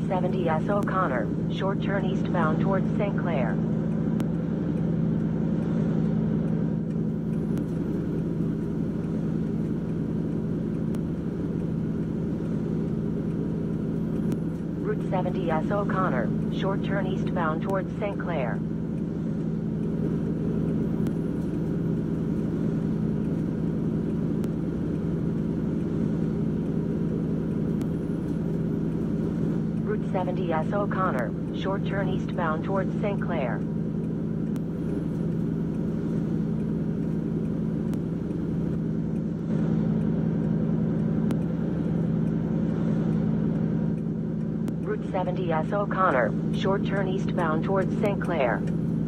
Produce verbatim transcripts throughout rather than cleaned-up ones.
seventy S O'Connor, short turn eastbound towards Saint Clair. Route seventy S O'Connor, short turn eastbound towards Saint Clair. Route seventy S O'Connor, short turn eastbound towards Saint Clair. Route seventy S O'Connor, short turn eastbound towards Saint Clair.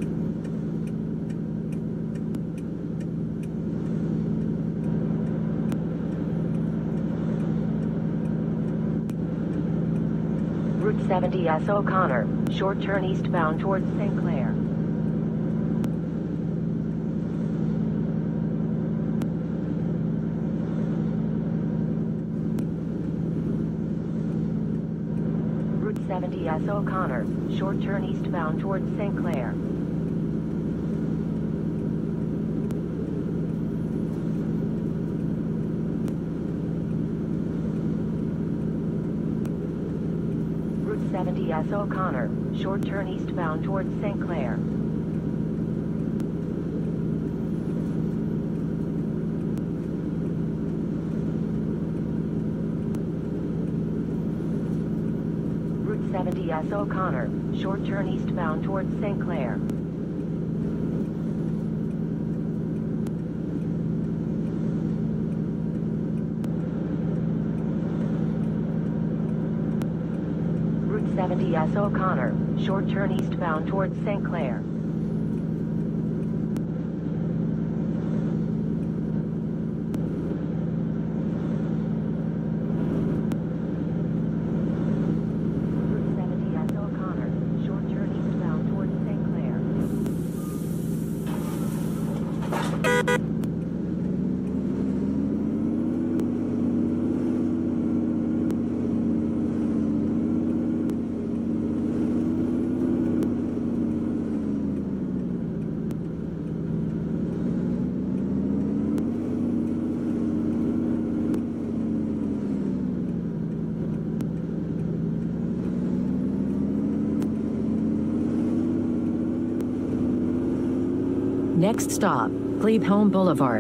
Route seventy S O'Connor, short turn eastbound towards Saint Clair. Route seventy S O'Connor, short turn eastbound towards Saint Clair. Route seventy S O'Connor, short turn eastbound towards Saint Clair. Route seventy S O'Connor, short turn eastbound towards Saint Clair. Route seventy S O'Connor, short turn eastbound towards Saint Clair. Next stop, Glebe Home Boulevard.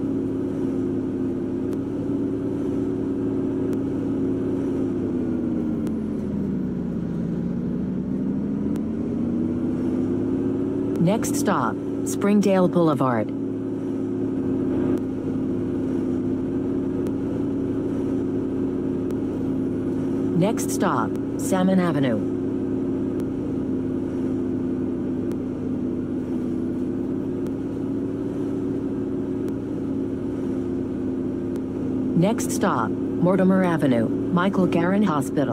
Next stop, Springdale Boulevard. Next stop, Salmon Avenue. Next stop, Mortimer Avenue, Michael Garron Hospital.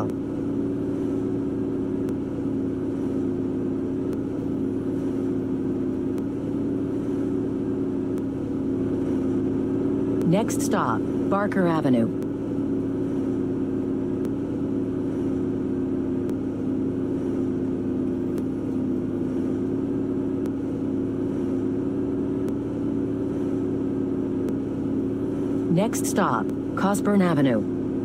Next stop, Barker Avenue. Next stop, Cosburn Avenue.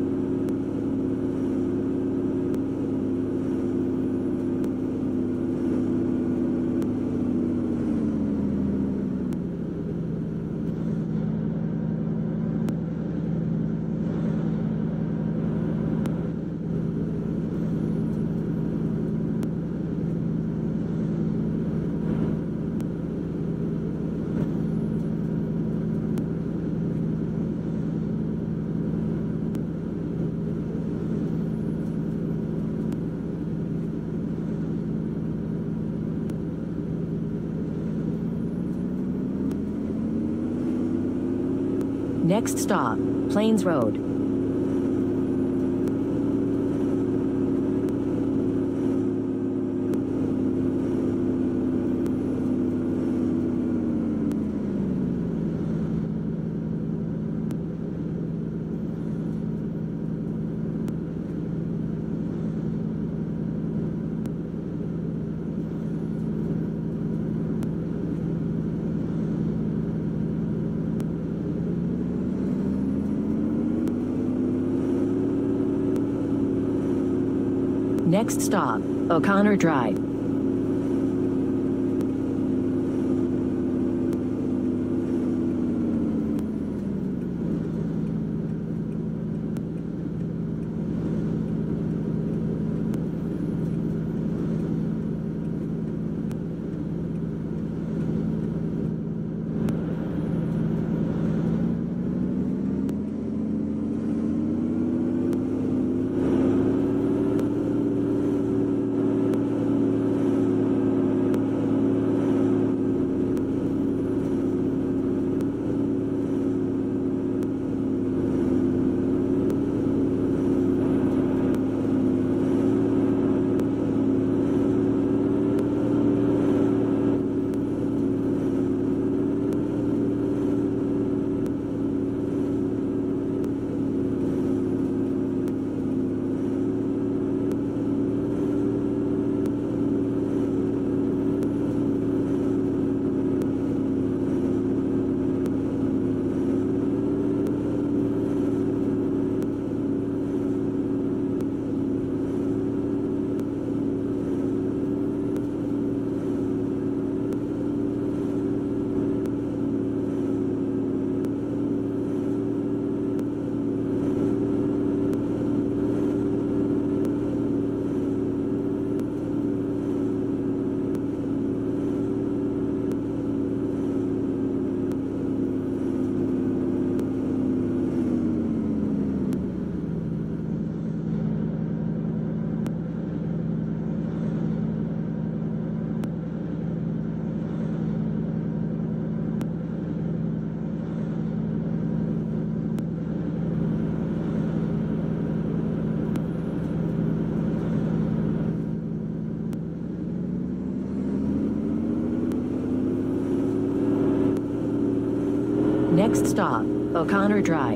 Next stop, Plains Road. Next stop, O'Connor Drive. Next stop, O'Connor Drive.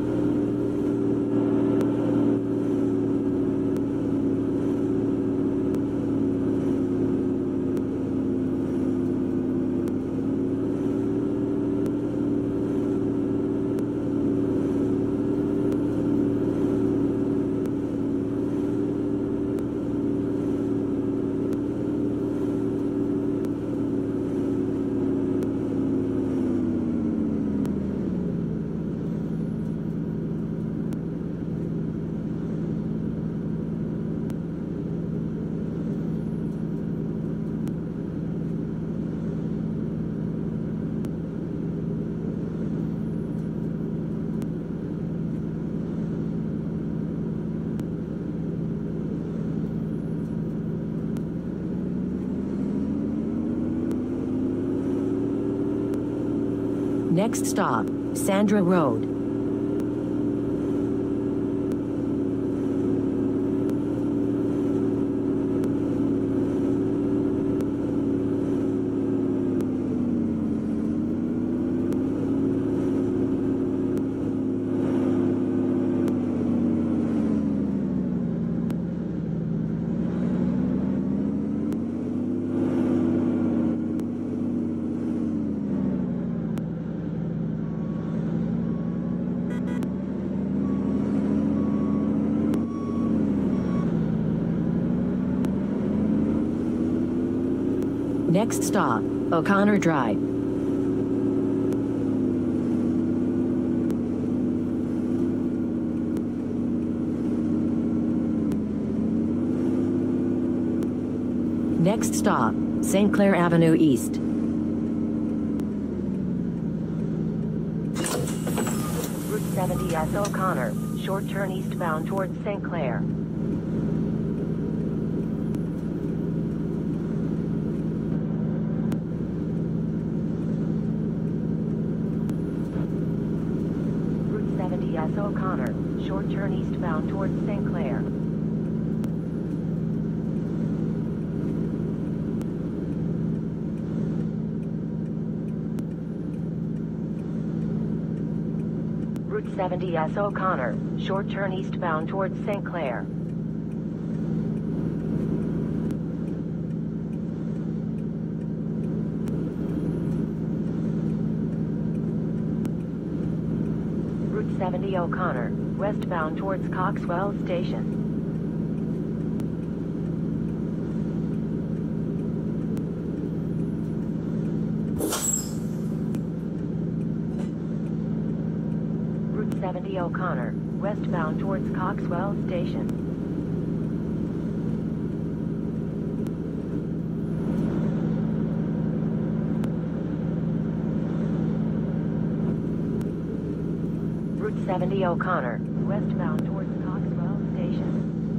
Next stop, Sandra Road. Next stop, O'Connor Drive. Next stop, Saint Clair Avenue East. Route seventy S O'Connor, short turn eastbound towards Saint Clair. Route seventy S O'Connor, short turn eastbound towards Saint Clair. Route seventy S O'Connor, short turn eastbound towards Saint Clair. Route seventy O'Connor, westbound towards Coxwell Station. seventy O'Connor, westbound towards Coxwell Station. Route seventy O'Connor, westbound towards Coxwell Station.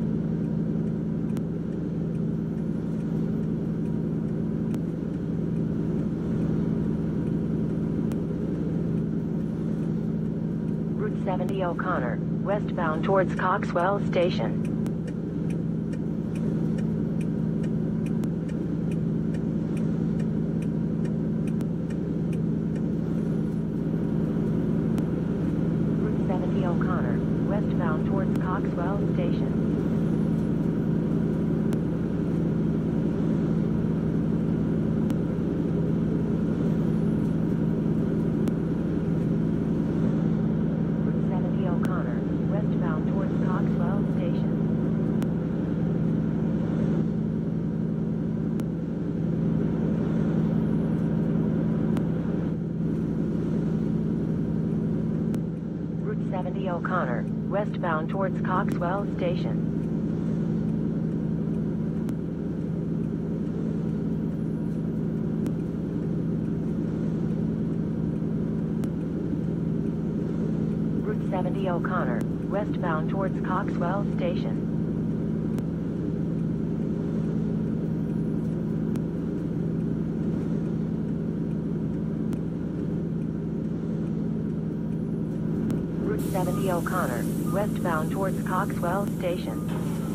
Route seventy O'Connor, westbound towards Coxwell Station. Route seventy O'Connor, westbound towards Coxwell Station. Westbound towards Coxwell Station. Route seventy O'Connor, westbound towards Coxwell Station. Route seventy O'Connor, westbound towards Coxwell Station. Route seventy O'Connor, westbound towards Coxwell Station.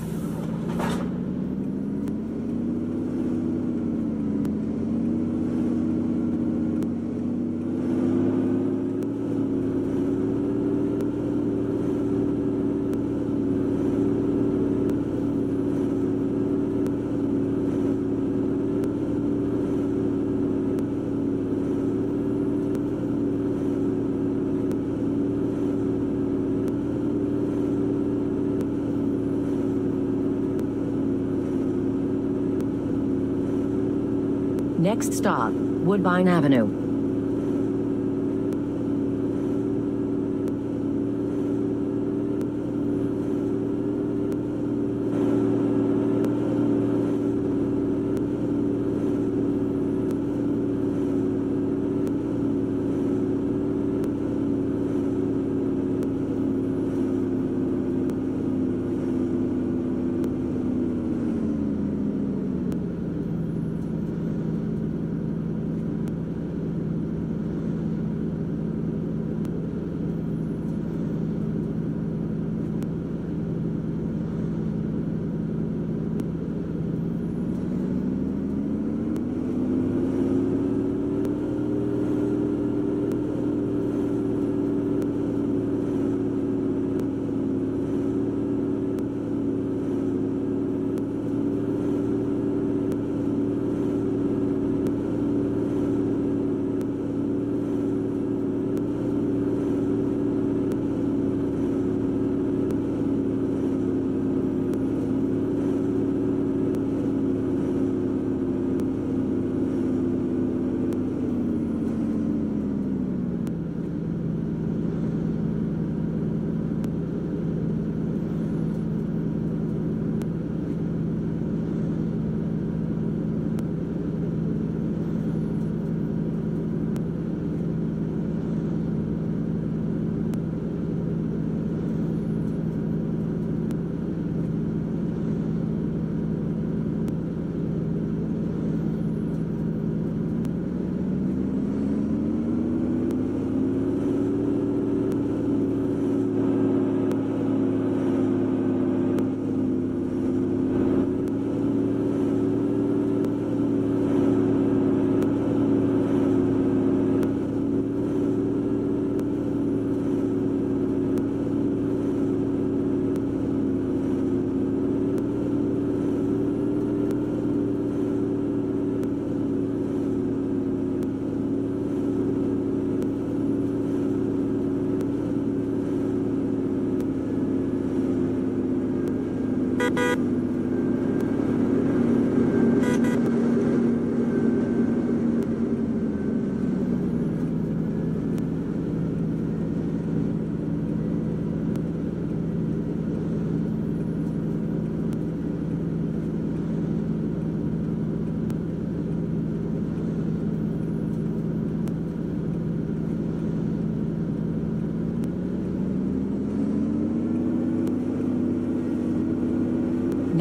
Next stop, Woodbine Avenue.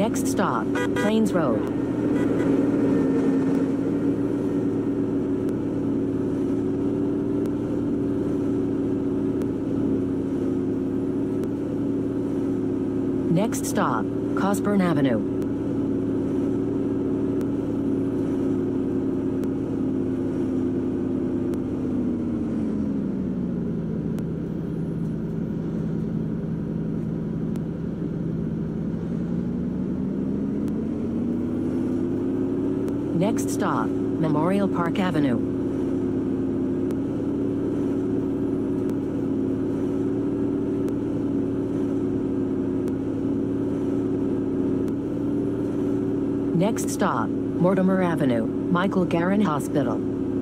Next stop, Plains Road. Next stop, Cosburn Avenue. Next stop, Memorial Park Avenue. Next stop, Mortimer Avenue, Michael Garron Hospital.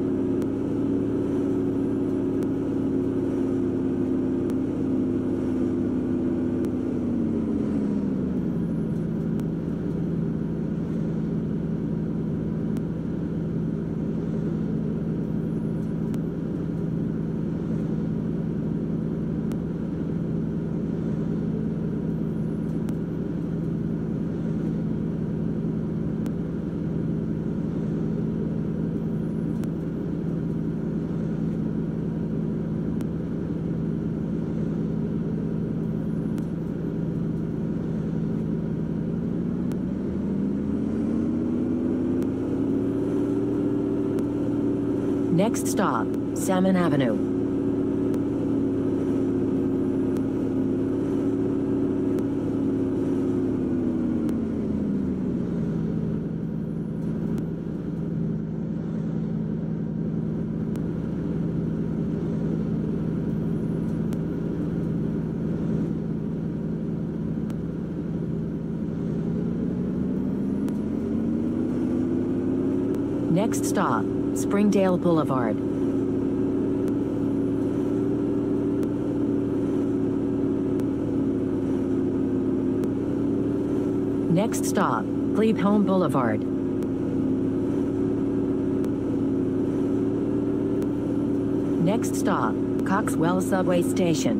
Next stop, Salmon Avenue. Next stop, Springdale Boulevard. Next stop, Glebe Home Boulevard. Next stop, Coxwell Subway Station.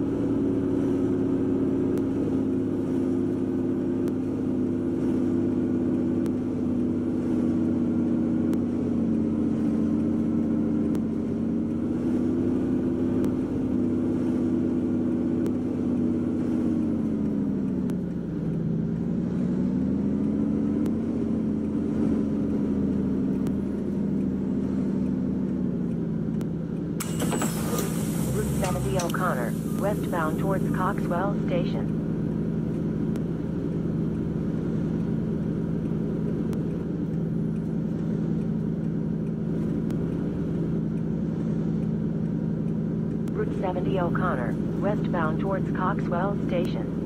O'Connor, westbound towards Coxwell Station. Route seventy O'Connor, westbound towards Coxwell Station.